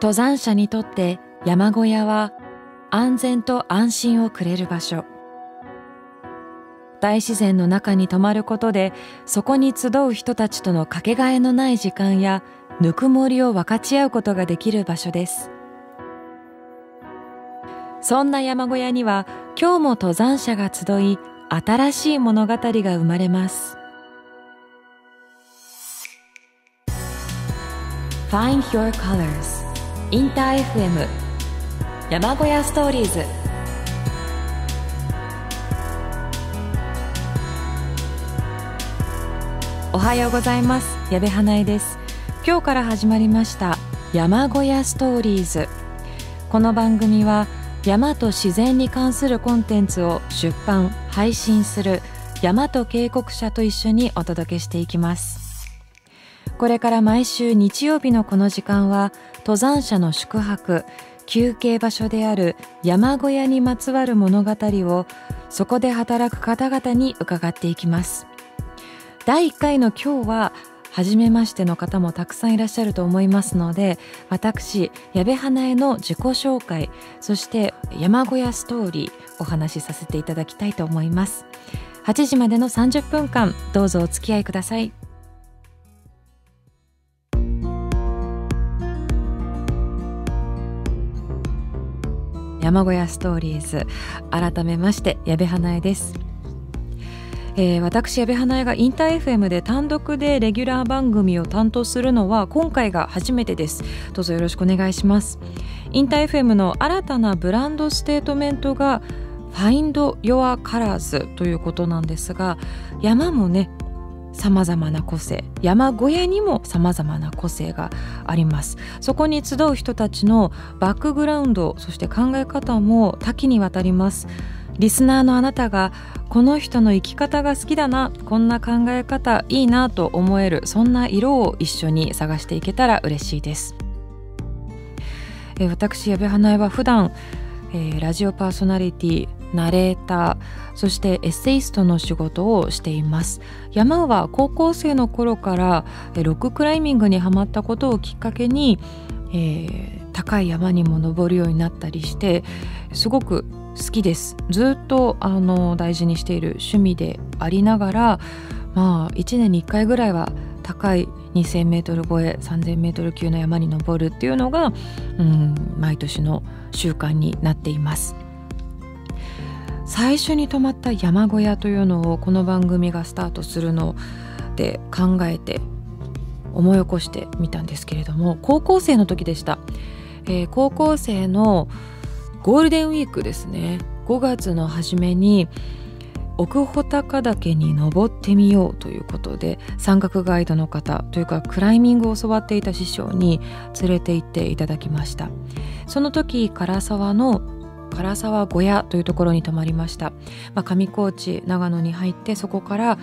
登山者にとって山小屋は安全と安心をくれる場所。大自然の中に泊まることで、そこに集う人たちとのかけがえのない時間やぬくもりを分かち合うことができる場所です。そんな山小屋には今日も登山者が集い、新しい物語が生まれます。Find Your Colors インター FM 山小屋ストーリーズ。おはようございます。矢部花江です。今日から始まりました山小屋ストーリーズ。この番組は山と自然に関するコンテンツを出版・配信する山と渓谷社と一緒にお届けしていきます。これから毎週日曜日のこの時間は、登山者の宿泊・休憩場所である山小屋にまつわる物語を、そこで働く方々に伺っていきます。第1回の今日は初めましての方もたくさんいらっしゃると思いますので、私矢部花江の自己紹介、そして山小屋ストーリーお話しさせていただきたいと思います。8時までの30分間どうぞお付き合いください。山小屋ストーリーズ、改めまして矢部花江です。私矢部花江がインター FM で単独でレギュラー番組を担当するのは今回が初めてです。どうぞよろしくお願いします。インター FM の新たなブランドステートメントが Find Your Colors ということなんですが、山もね様々な個性、山小屋にも様々な個性があります。そこに集う人たちのバックグラウンド、そして考え方も多岐にわたります。リスナーのあなたがこの人の生き方が好きだな、こんな考え方いいなと思える、そんな色を一緒に探していけたら嬉しいです。私矢部花江は普段、ラジオパーソナリティ、ナレーター、そしてエッセイストの仕事をしています。山は高校生の頃からロッククライミングにハマったことをきっかけに、高い山にも登るようになったりして、すごく好きです。ずっと大事にしている趣味でありながら、1年に1回ぐらいは高い2000メートル超え3000メートル級の山に登るっていうのが、毎年の習慣になっています。最初に泊まった山小屋というのをこの番組がスタートするので考えて思い起こしてみたんですけれども、高校生の時でした。高校生のゴールデンウィークですね。5月の初めに奥穂高岳に登ってみようということで、山岳ガイドの方というかクライミングを教わっていた師匠に連れて行っていただきました。その時唐沢小屋というところに泊まりました。上高地長野に入って、そこから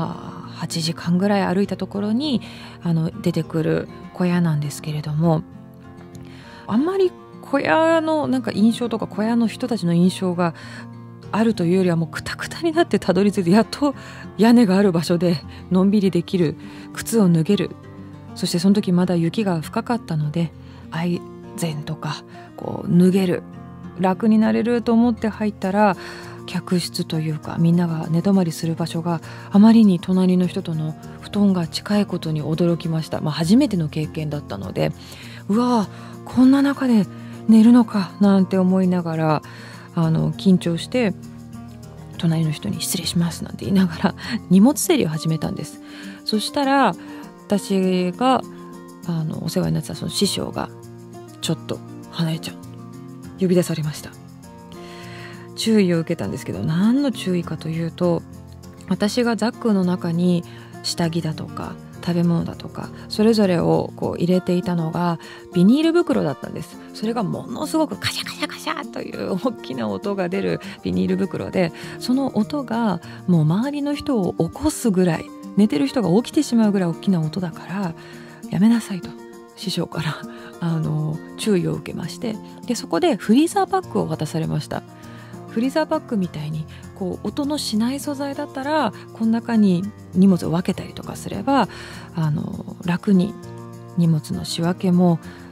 8時間ぐらい歩いたところに出てくる小屋なんですけれども、あんまり小屋の印象とか小屋の人たちの印象があるというよりは、もうクタクタになってたどり着いて、やっと屋根がある場所でのんびりできる、靴を脱げる、そしてその時まだ雪が深かったのでアイゼンとか脱げる、楽になれると思って入ったら、客室というかみんなが寝泊まりする場所があまりに隣の人との布団が近いことに驚きました。初めての経験だったので、うわー、こんな中で寝るのかなんて思いながら緊張して隣の人に失礼しますなんて言いながら荷物整理を始めたんです。そしたら私がお世話になってたその師匠が、ちょっと花江ちゃん呼び出されました。注意を受けたんですけど、何の注意かというと、私がザックの中に下着だとか食べ物だとかそれぞれを入れていたのがビニール袋だったんです。それがものすごくカシャカシャカシャという大きな音が出るビニール袋で、その音がもう周りの人を起こすぐらい、寝てる人が起きてしまうぐらい大きな音だからやめなさいと師匠から注意を受けまして、でそこでフリーザーバッグを渡されました。フリーザーバッグみたいに音のしない素材だったらこの中に荷物を分けたりとかすれば楽に荷物の仕分けも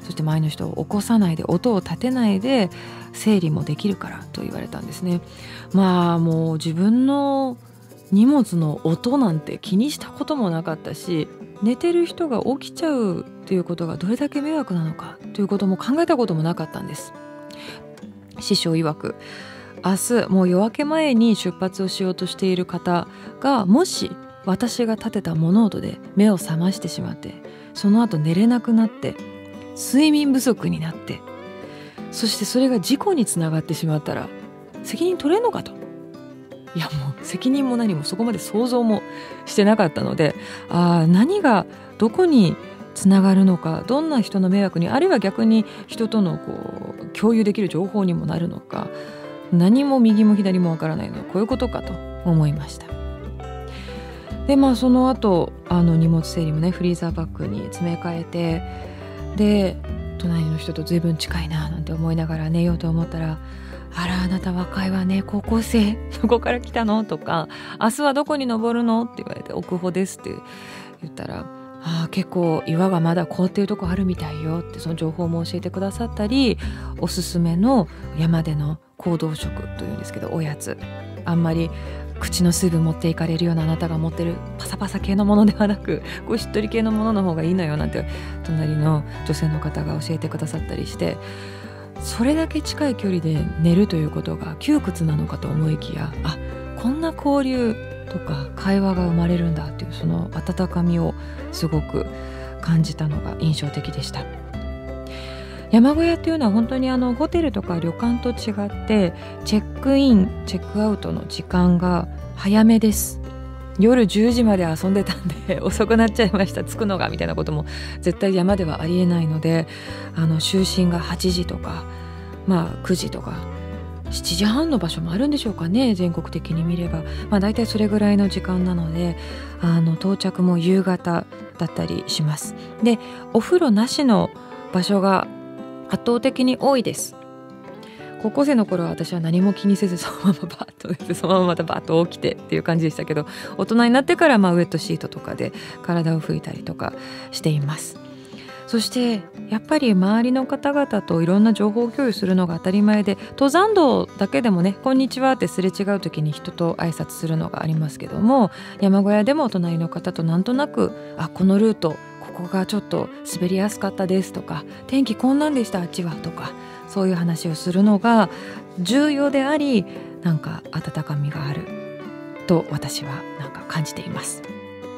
そして前の人を起こさないで、音を立てないで整理もできるからと言われたんですね。もう自分の荷物の音なんて気にしたこともなかったし、寝てる人が起きちゃうということがどれだけ迷惑なのかということも考えたこともなかったんです。師匠曰く、明日もう夜明け前に出発をしようとしている方が、もし私が立てた物音で目を覚ましてしまって、その後寝れなくなって睡眠不足になって、そしてそれが事故につながってしまったら責任取れんのかと。いや、もう責任も何もそこまで想像もしてなかったので、何がどこにつながるのか、どんな人の迷惑に、あるいは逆に人との共有できる情報にもなるのか、何も右も左もわからないのはこういうことかと思いました。でその後荷物整理もね、フリーザーバッグに詰め替えて、で隣の人と随分近いななんて思いながら寝ようと思ったら、あなた若いわね、高校生どこから来たのとか、明日はどこに登るのって言われて、奥穂ですって言ったら、結構岩がまだ凍ってるとこあるみたいよって、その情報も教えてくださったり、おすすめの山での行動食というんですけど、おやつ、あんまり口の水分持っていかれるような、あなたが持ってるパサパサ系のものではなく、しっとり系のものの方がいいのよなんて隣の女性の方が教えてくださったりして、それだけ近い距離で寝るということが窮屈なのかと思いきや、こんな交流とか会話が生まれるんだっていう、その温かみをすごく感じたのが印象的でした。山小屋っていうのは本当にホテルとか旅館と違って、チェックインチェックアウトの時間が早めです。夜10時まで遊んでたんで遅くなっちゃいました、着くのがみたいなことも絶対山ではありえないので、就寝が8時とか、9時とか7時半の場所もあるんでしょうかね、全国的に見れば。だいたいそれぐらいの時間なので、到着も夕方だったりします。で、お風呂なしの場所が圧倒的に多いです。高校生の頃は私は何も気にせず、そのままバッと寝て、そのまままたバッと起きてっていう感じでしたけど、大人になってからウェットシートとかで体を拭いたりとかしています。そしてやっぱり周りの方々といろんな情報共有するのが当たり前で、登山道だけでもね、こんにちはってすれ違う時に人と挨拶するのがありますけども、山小屋でも隣の方となんとなく、このルートここがちょっと滑りやすかったですとか、天気こんなんでしたあっちはとか、そういう話をするのが重要であり、なんか温かみがあると私はなんか感じています。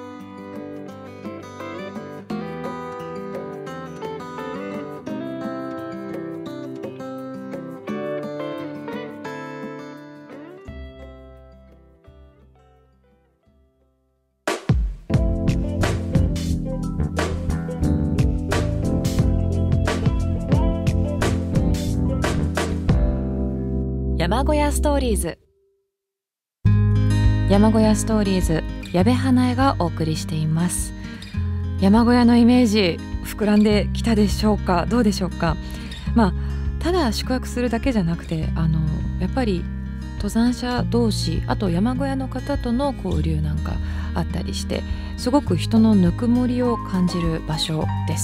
山小屋ストーリーズ。山小屋ストーリーズ、矢部花江がお送りしています。山小屋のイメージ膨らんできたでしょうか、どうでしょうか。ただ宿泊するだけじゃなくて、やっぱり登山者同士、あと山小屋の方との交流なんかあったりして、すごく人のぬくもりを感じる場所です。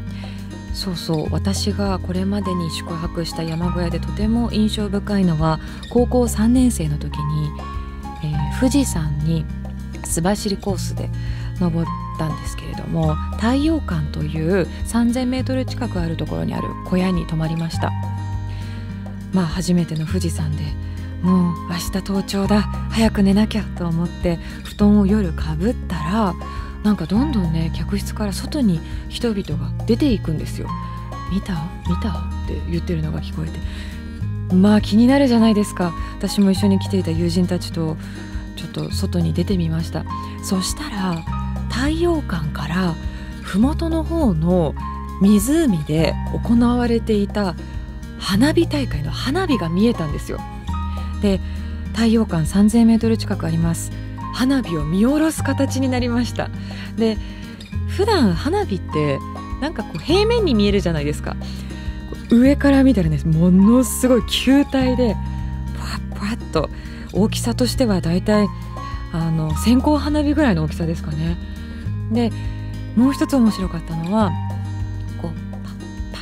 私がこれまでに宿泊した山小屋でとても印象深いのは、高校3年生の時に、富士山に須走りコースで登ったんですけれども、太陽館という3000メートル近くあるところにある小屋に泊まりました。初めての富士山で、もう明日登頂だ、早く寝なきゃと思って布団を夜かぶったら、なんかどんどんね、客室から外に人々が出ていくんですよ。見たって言ってるのが聞こえて、気になるじゃないですか。私も一緒に来ていた友人たちとちょっと外に出てみました。そしたら太陽館から麓の方の湖で行われていた花火大会の花火が見えたんですよ。で、太陽館3000メートル近くあります。花火を見下ろす形になりました。で、普段花火ってなんか平面に見えるじゃないですか。上から見たらね、ものすごい球体でパワッと、大きさとしてはだいたい線香花火ぐらいの大きさですかね。で、もう一つ面白かったのは、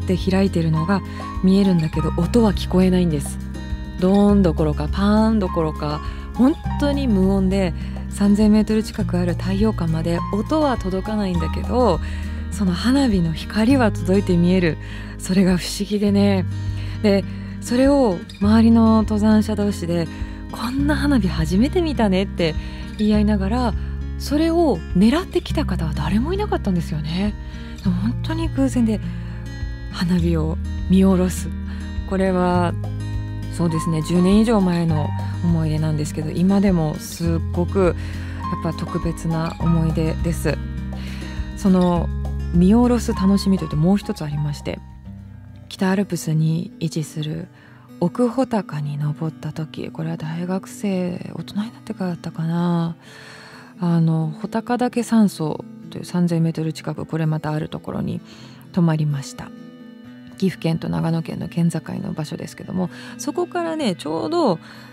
って開いてるのが見えるんだけど、音は聞こえないんです。ドーンどころかパーンどころか、本当に無音で3000メートル近くある太陽館まで音は届かないんだけど、その花火の光は届いて見える。それが不思議でね。でそれを周りの登山者同士で、こんな花火初めて見たねって言い合いながら、それを狙ってきた方は誰もいなかったんですよね。本当に偶然で花火を見下ろす。これはそうですね、10年以上前の思い出なんですけど、今でもすっごくやっぱ特別な思い出です。その見下ろす楽しみというともう一つありまして、北アルプスに位置する奥穂高に登った時、これは大学生大人になってからだったかな、穂高岳山荘という3000メートル近く、これまたあるところに泊まりました。岐阜県と長野県の県境の場所ですけども、そこからねちょうど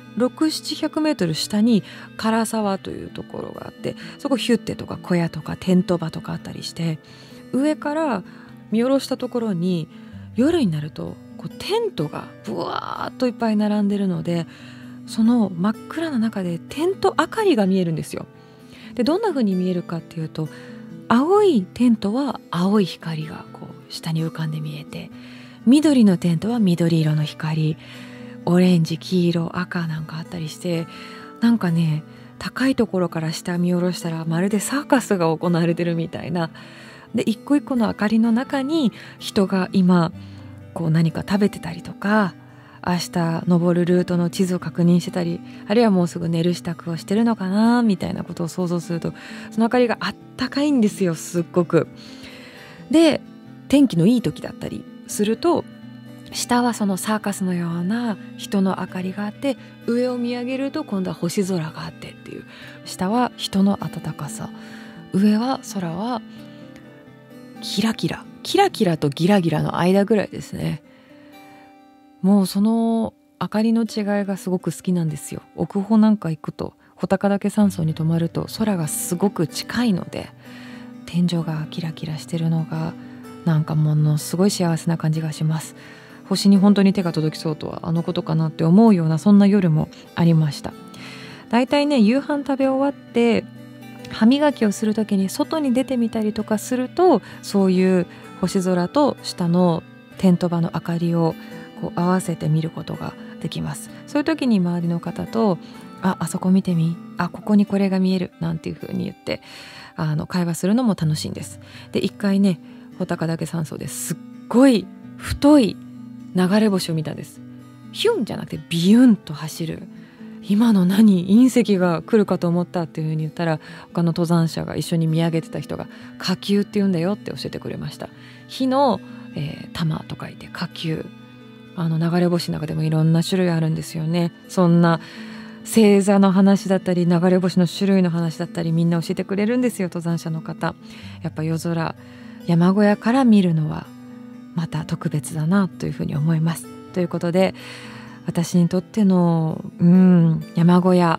600-700メートル下に唐沢というところがあって、そこヒュッテとか小屋とかテント場とかあったりして、上から見下ろしたところに夜になるとこうテントがブワーっといっぱい並んでるので、その真っ暗な中でテント明かりが見えるんですよ。でどんな風に見えるかっていうと、青いテントは青い光がこう下に浮かんで見えて、緑のテントは緑色の光、オレンジ、黄色、赤なんかあったりして、なんかね高いところから下見下ろしたらまるでサーカスが行われてるみたいな。で一個一個の明かりの中に人が今こう何か食べてたりとか、明日登るルートの地図を確認してたり、あるいはもうすぐ寝る支度をしてるのかなみたいなことを想像すると、その明かりがあったかいんですよ、すっごく。で天気のいい時だったりすると、下はそのサーカスのような人の明かりがあって、上を見上げると今度は星空があってっていう、下は人の暖かさ、上は空はキラキラとギラギラの間ぐらいですね。もうその明かりの違いがすごく好きなんですよ。奥穂なんか行くと、穂高岳山荘に泊まると空がすごく近いので、天井がキラキラしてるのがなんかものすごい幸せな感じがします。星に本当に手が届きそうとはあのことかなって思うような、そんな夜もありました。だいたいね夕飯食べ終わって歯磨きをするときに外に出てみたりとかすると、そういう星空と下のテント場の明かりをこう合わせて見ることができます。そういう時に周りの方とあそこ見てみ、ここにこれが見えるなんていう風に言って会話するのも楽しいんです。で一回ね穂高岳山荘ですっごい太い流れ星を見たんです。ヒュンじゃなくてビュンと走る、今の何隕石が来るかと思ったっていう風に言ったら、他の登山者が一緒に見上げてた人が火球って言うんだよって教えてくれました。火の、玉と書いて火球。流れ星の中でもいろんな種類あるんですよね。そんな星座の話だったり流れ星の種類の話だったり、みんな教えてくれるんですよ、登山者の方。やっぱ夜空山小屋から見るのはまた特別だなというふうに思います。ということで私にとっての山小屋、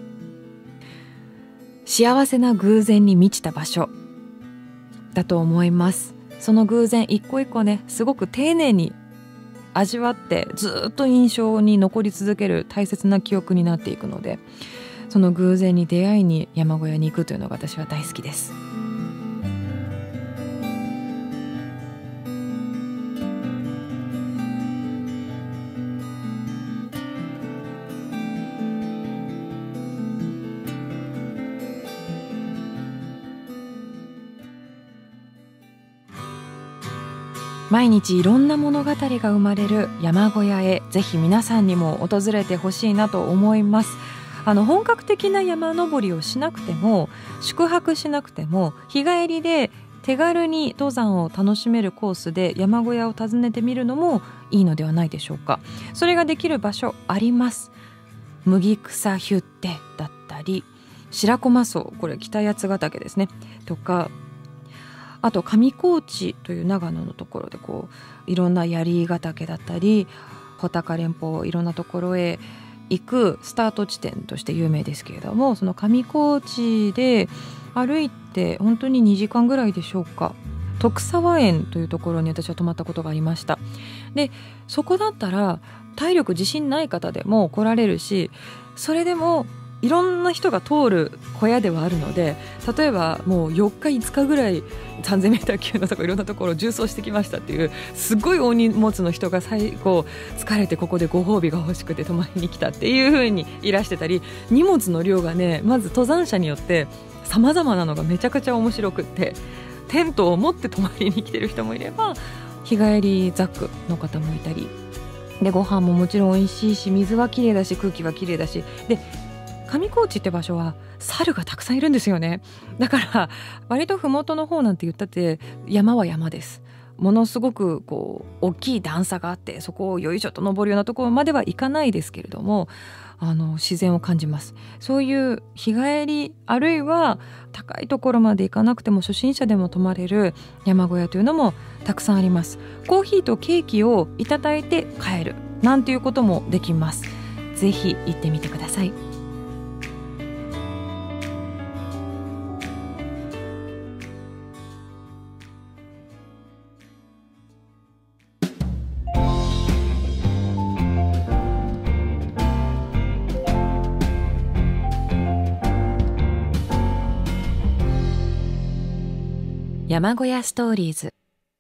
幸せな偶然に満ちた場所だと思います。その偶然一個一個ねすごく丁寧に味わってずっと印象に残り続ける大切な記憶になっていくので、その偶然に出会いに山小屋に行くというのが私は大好きです。毎日いろんな物語が生まれる山小屋へ、ぜひ皆さんにも訪れてほしいなと思います。本格的な山登りをしなくても、宿泊しなくても、日帰りで手軽に登山を楽しめるコースで山小屋を訪ねてみるのもいいのではないでしょうか。それができる場所あります。麦草ヒュッテだったり、白駒荘、これ北八ヶ岳ですねとか、あと上高地という長野のところでいろんな槍ヶ岳だったり穂高連峰、いろんなところへ行くスタート地点として有名ですけれども、その上高地で歩いて本当に2時間ぐらいでしょうか、 徳沢園というところに私は泊まったことがありました。でそこだったら体力自信ない方でも来られるし、それでもいろんな人が通る小屋ではあるので、例えばもう4日5日ぐらい 3000m 級のとこいろんなところを縦走してきましたっていうすごい大荷物の人が最後疲れてここでご褒美が欲しくて泊まりに来たっていう風にいらしてたり、荷物の量がねまず登山者によって様々なのがめちゃくちゃ面白くって、テントを持って泊まりに来てる人もいれば日帰りザックの方もいたりで、ご飯ももちろん美味しいし、水はきれいだし、空気はきれいだし、で上高地って場所は猿がたくさんいるんですよね。だから割と麓の方なんて言ったって山は山です。ものすごくこう大きい段差があって、そこをよいしょと登るようなところまではいかないですけれども、自然を感じます。そういう日帰り、あるいは高いところまで行かなくても初心者でも泊まれる山小屋というのもたくさんあります。コーヒーとケーキをいただいて帰るなんていうこともできます。ぜひ行ってみてください。山小屋ストーリーズ、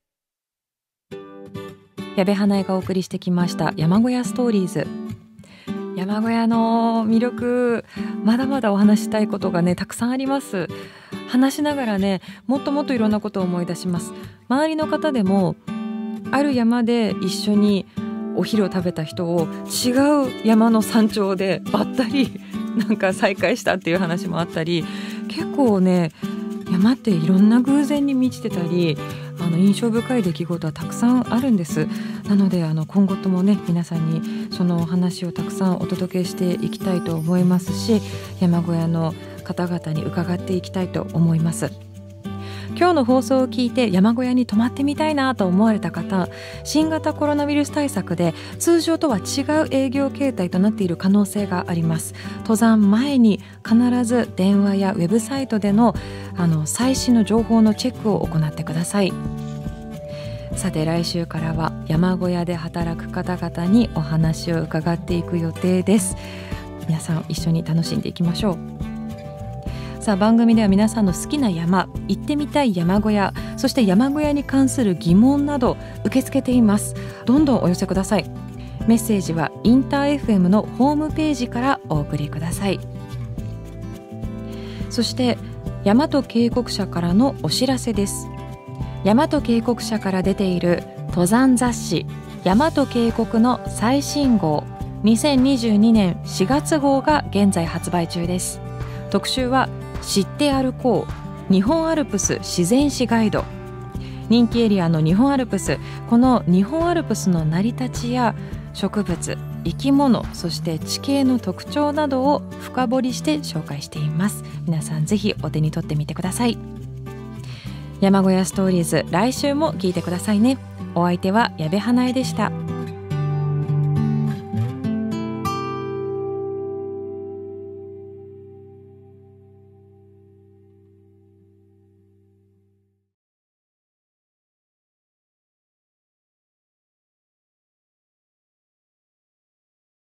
矢部花江がお送りしてきました山小屋ストーリーズ。山小屋の魅力、まだまだお話したいことがねたくさんあります。話しながらねもっともっといろんなことを思い出します。周りの方でもある山で一緒にお昼を食べた人を違う山の山頂でばったりなんか再会したっていう話もあったり、結構ね山っていろんな偶然に満ちてたり印象深い出来事はたくさんあるんです。なので今後ともね皆さんにそのお話をたくさんお届けしていきたいと思いますし、山小屋の方々に伺っていきたいと思います。今日の放送を聞いて山小屋に泊まってみたいなと思われた方、新型コロナウイルス対策で通常とは違う営業形態となっている可能性があります。登山前に必ず電話やウェブサイトでの最新の情報のチェックを行ってください。さて来週からは山小屋で働く方々にお話を伺っていく予定です。皆さん一緒に楽しんでいきましょう。さあ番組では皆さんの好きな山、行ってみたい山小屋、そして山小屋に関する疑問など受け付けています。どんどんお寄せください。メッセージはインター FM のホームページからお送りください。そして大和渓谷社からのお知らせです。大和渓谷社から出ている登山雑誌大和渓谷の最新号2022年4月号が現在発売中です。特集は知って歩こう日本アルプス自然史ガイド。人気エリアの日本アルプス、この日本アルプスの成り立ちや植物、生き物、そして地形の特徴などを深掘りして紹介しています。皆さんぜひお手に取ってみてください。山小屋ストーリーズ、来週も聞いてくださいね。お相手は矢部花江でした。